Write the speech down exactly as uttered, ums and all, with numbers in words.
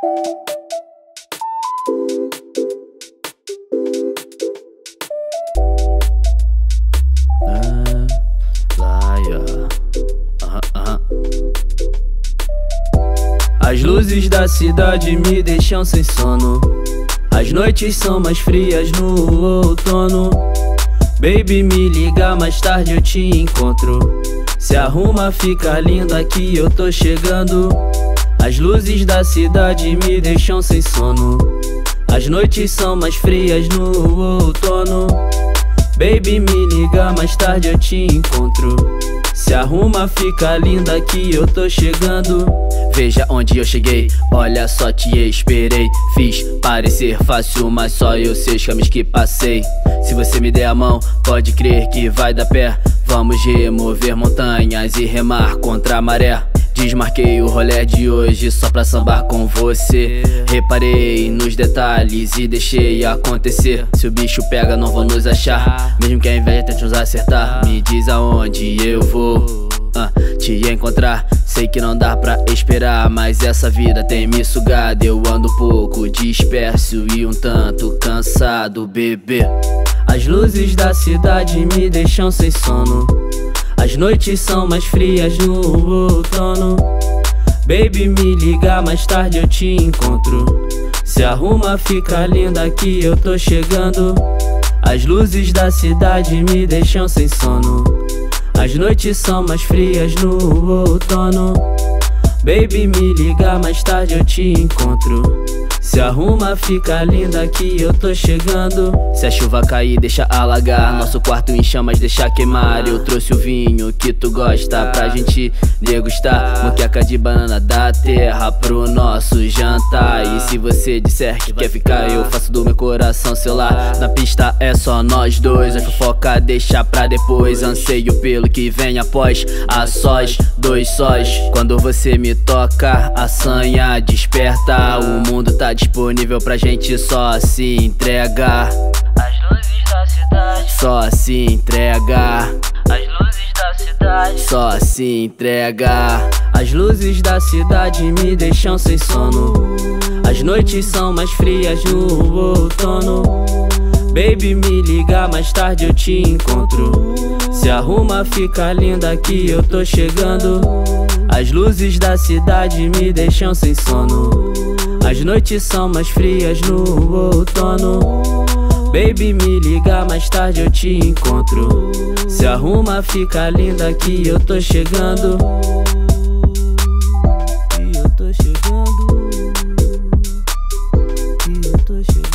As luzes da cidade me deixam sem sono. As noites são mais frias no outono. Baby, me liga, mais tarde eu te encontro. Se arruma, fica linda que eu tô chegando. As luzes da cidade me deixam sem sono. As noites são mais frias no outono. Baby, me liga, mais tarde eu te encontro. Se arruma, fica linda que eu tô chegando. Veja onde eu cheguei, olha só, te esperei. Fiz parecer fácil, mas só eu sei os caminhos que passei. Se você me der a mão, pode crer que vai dar pé. Vamos remover montanhas e remar contra a maré. Desmarquei o rolê de hoje só pra sambar com você. Reparei nos detalhes e deixei acontecer. Se o bicho pega, não vão nos achar. Mesmo que a inveja tente nos acertar. Me diz aonde eu vou uh, te encontrar. Sei que não dá pra esperar, mas essa vida tem me sugado. Eu ando um pouco disperso e um tanto cansado, bebê. As luzes da cidade me deixam sem sono. As noites são mais frias no outono. Baby, me liga, mais tarde eu te encontro. Se arruma, fica linda que eu tô chegando. As luzes da cidade me deixam sem sono. As noites são mais frias no outono. Baby, me liga, mais tarde eu te encontro. Se arruma, fica linda que eu tô chegando. Se a chuva cair, deixa alagar. Nosso quarto em chamas, deixa queimar. Eu trouxe o vinho que tu gosta pra gente degustar. Moqueca de banana da terra pro nosso jantar. E se você disser que quer ficar, eu faço do meu coração seu lar. Na pista é só nós dois, a fofoca deixa pra depois. Anseio pelo que vem após, a sós, dois sós. Quando você me toca, a sanha desperta. O mundo tá disponível pra gente só se entregar. As luzes da cidade, só se entregar. as luzes da cidade, Só se entregar. As luzes da cidade me deixam sem sono. As noites são mais frias no outono. Baby, me liga, mais tarde eu te encontro. Se arruma, fica linda que eu tô chegando. As luzes da cidade me deixam sem sono. As noites são mais frias no outono. Baby, me liga, mais tarde eu te encontro. Se arruma, fica linda que eu tô chegando. Que eu tô chegando. Que eu tô chegando.